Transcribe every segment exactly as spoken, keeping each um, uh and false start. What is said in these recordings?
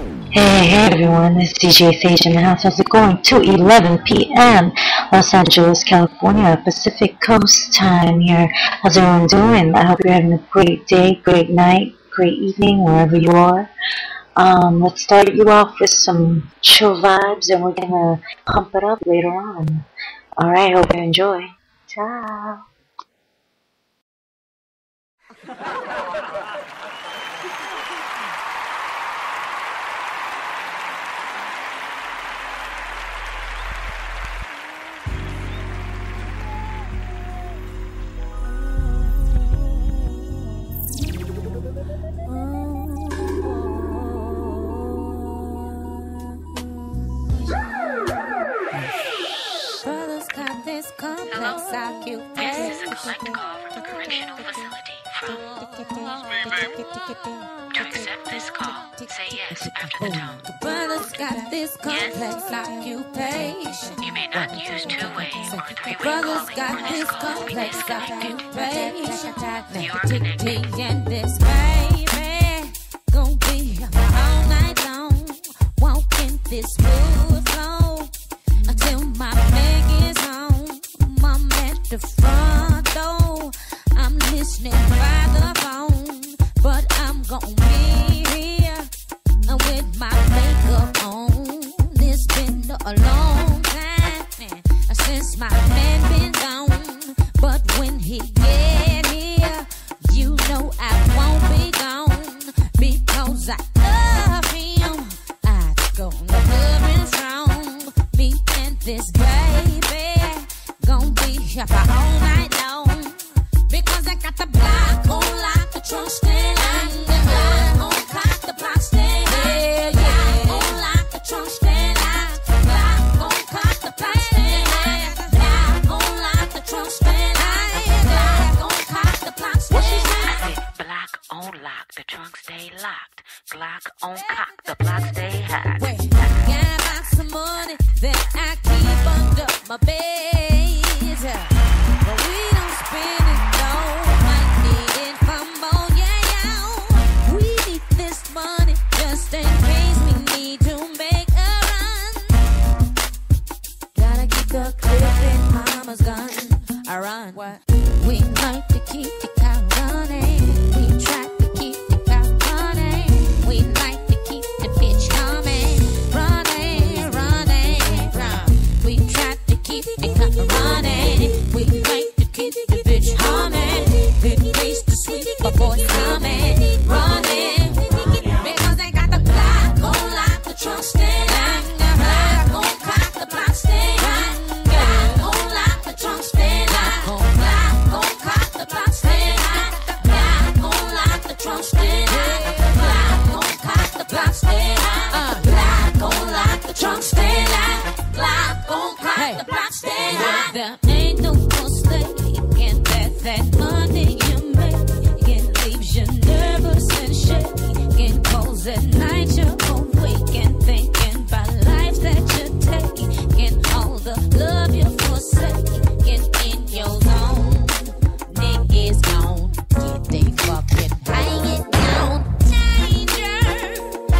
Hey, hey everyone, this is D J Sage in the house. How's it going? two eleven p m Los Angeles, California, Pacific Coast time here. How's everyone doing? I hope you're having a great day, great night, great evening, wherever you are. Um, let's start you off with some chill vibes and we're gonna pump it up later on. Alright, hope you enjoy. Ciao. This is a collect call from a correctional facility from... To accept this call, say yes after the tone. Brothers got this complex occupation. You may not use two-way or three-way Brothers calling got for this this call to be complex disconnected. occupation. You are connected. Me and this baby gon' be all night long, walking this smooth flow until my leg is home. I'm at the front door, I'm listening by the phone, but I'm gon' be here with my makeup on. It's been a long time since my man been gone, but when he get here, you know I won't be gone, because I love him. I gonna love him strong. Me and this baby gon' be here for all night long, because I got the block on lock, the trunk stand lock, the block on cock, the block stand lock, block on lock, the trunk stand lock, block on cock, the block stand lock, block on lock, the trunk stand lock, block on cock, the block stand lock. Block on lock, the trunk stay locked. Glock on cock, the block stay hot. Wait, got about some money that I keep under my bed, but we don't spend it though. Might need it for more, yeah, yeah. We need this money just in case we need to make a run. Gotta keep the clip in mama's gun. I run. What? We like to keep the car running. We try to keep the car running. We like to keep the bitch coming, running, running, run. We try to keep the car running. We like to keep the bitch humming. Good place to sweep, but boys coming, running. Because they got the block on lock, the trunk stand lock, the block on cock, the block stand lock, block on lock, the trunk stand lock, block on cock, the block stand lock, block on lock, the trunk stand lock, block on cock, the block stand lock, block on lock, the trunk stand lock, block on cock, the block stand lock. There ain't no mistaking that that money you make, it leaves you nervous and shaking, cause at night you're awake and thinking about life that you take, and all the love you forsaken in your zone. Niggas gone, get they fucking hang it down. Danger,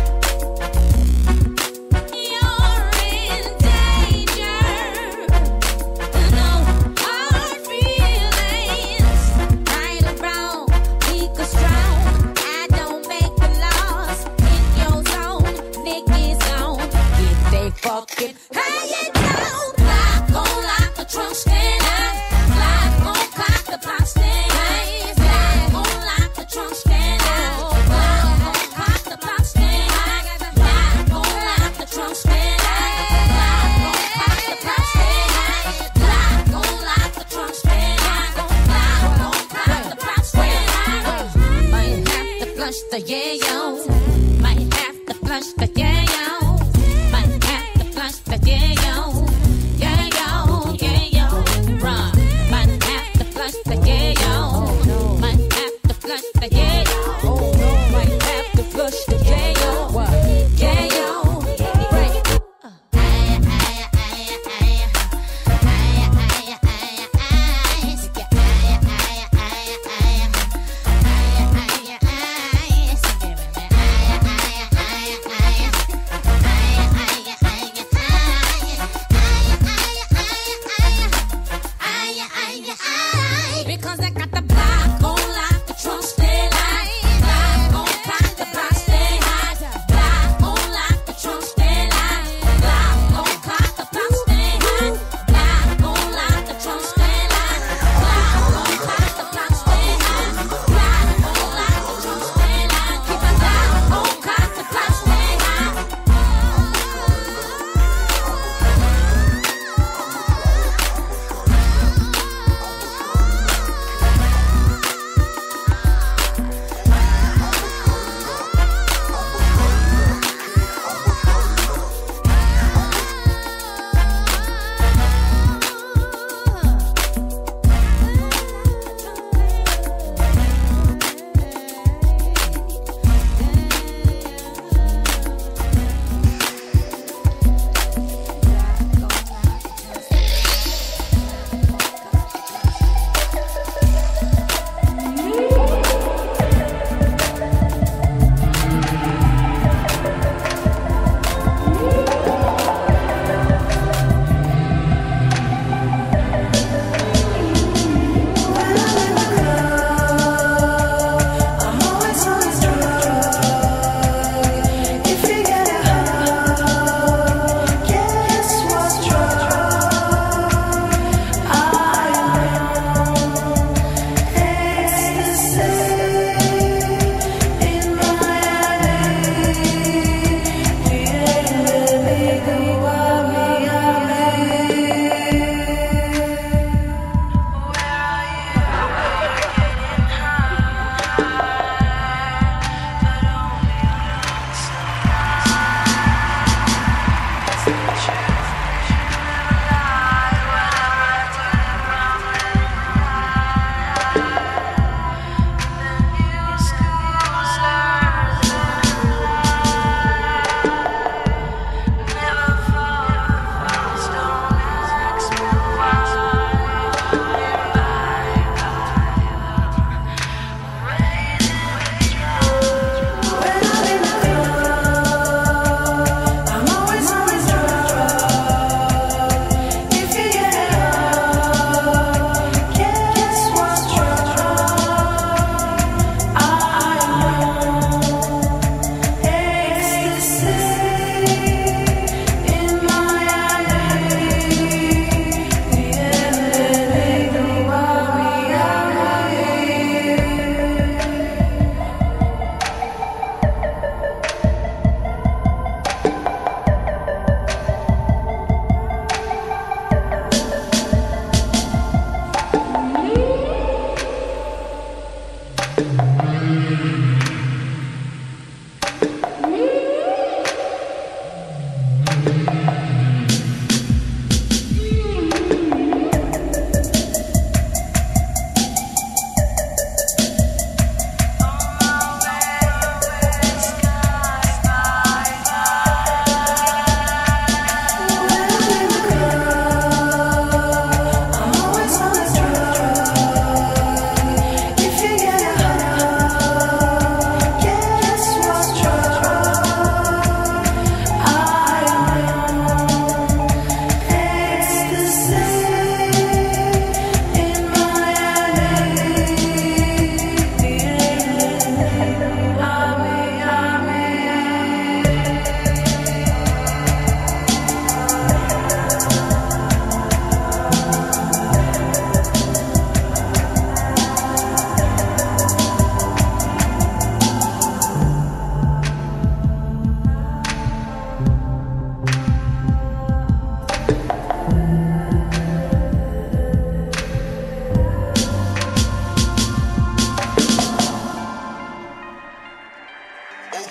you're in danger. No hard feelings, right or wrong, weak or strong. I don't make the laws in your zone. Niggas gone, get they fucking hang it down. Block on lock, the trunk stand lock, block on cock, the block stand lock, block on lock, the trunk stand lock, block on cock, the block stand lock, block on lock, the trunk stand lock, block on cock, the block stand lock, block on lock, the trunk stand lock, block on cock, the block stand lock. Might have to flush the yayo, might have to flush the yayo, might have to flush the yayo, yayo, yayo, run. Might have to flush the yayo, might have to flush the yayo, might have to flush the yayo, yayo, break.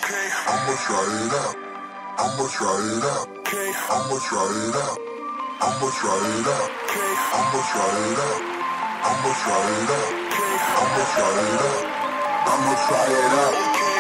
Okay, I'ma try it out. I'ma try it out. Okay, I'ma try it out. I'ma try it out. Okay, I'ma try it out. I'ma try it out. Okay, I'ma try it out. I'ma try it out. Okay.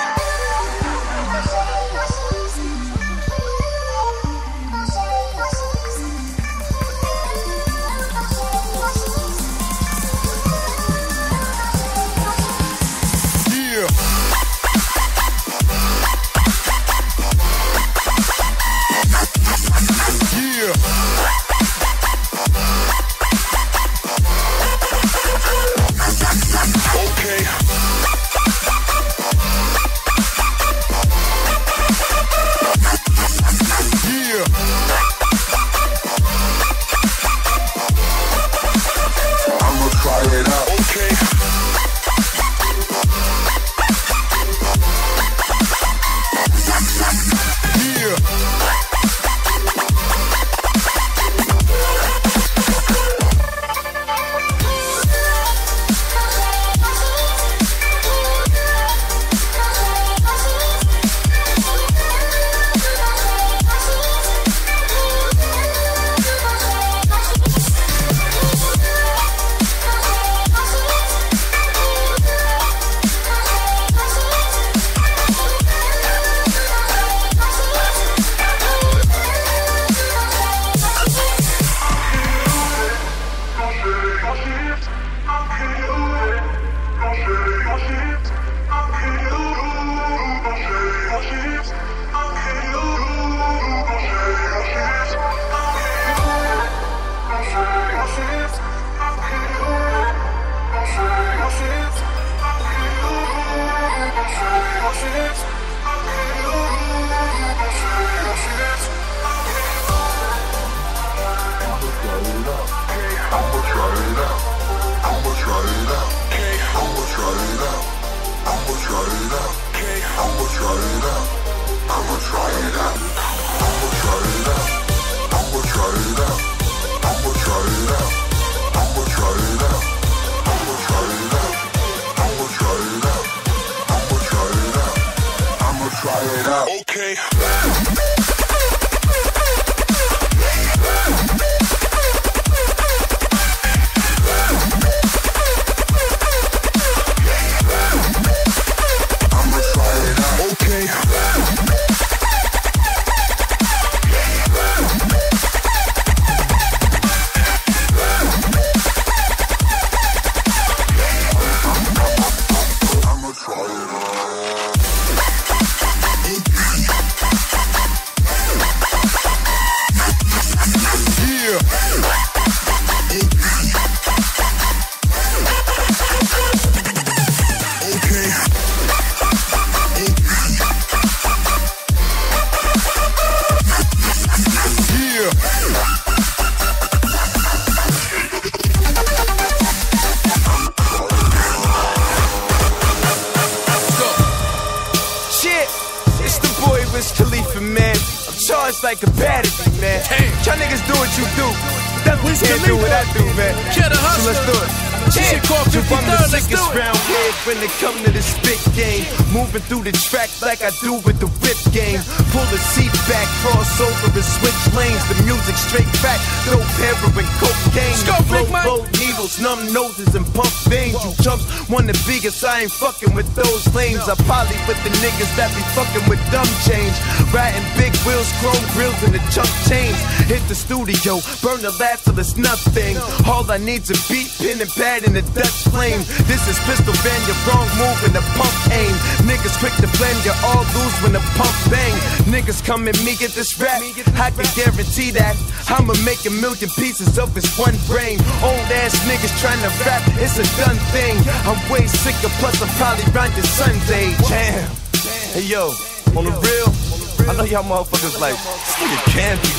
Like a battery, man. Y'all niggas do what you do. Definitely can't do what I do, man. So let's do it. Yeah. Jump on the sickest round head when it come to this spit game. Moving through the track like I do with the whip game. Pull the seat back, cross over and switch lanes. The music straight back, no heroin, cocaine. Flow, load needles, numb noses and pump veins. You chumps want the biggest, I ain't fucking with those lanes. I poly with the niggas that be fucking with dumb change. Riding big wheels, chrome grills and the chunk chains. Hit the studio, burn the lab till it's nothing. All I need's a beat, pen and pad and a Dutch flame. This is pistol band, your wrong move and the pump aim. Niggas quick to blame, you all lose when the pump bang. Niggas come at me, get this rap, I can guarantee that I'ma make a million pieces of this one brain. Old ass niggas trying to rap, it's a done thing. I'm way sicker, plus I'm probably round your son's age. Damn. Hey yo, on the real, I know y'all motherfuckers like, this nigga can't be.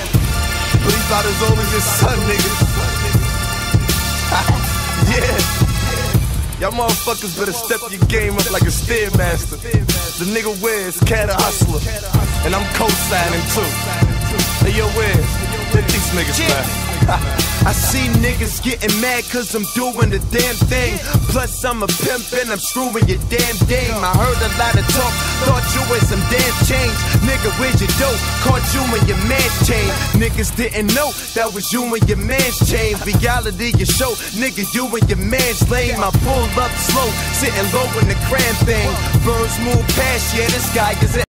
But he's about as old as his son, nigga. Yeah. Y'all motherfuckers better step your game up like a Stairmaster. The nigga Wiz, cat a hustler. And I'm co-signing too. Hey yo, Wiz, let these niggas laugh. I see niggas getting mad cause I'm doing the damn thing. Plus I'm a pimp and I'm screwing your damn dame. I heard a lot of talk, thought you was some damn change. Nigga, where's your dope? Caught you in your man's chain. Niggas didn't know that was you and your man's chain. Reality you show, nigga, you and your man's lame. I pull up slow, sitting low in the cram thing. Birds move past, yeah, this guy is an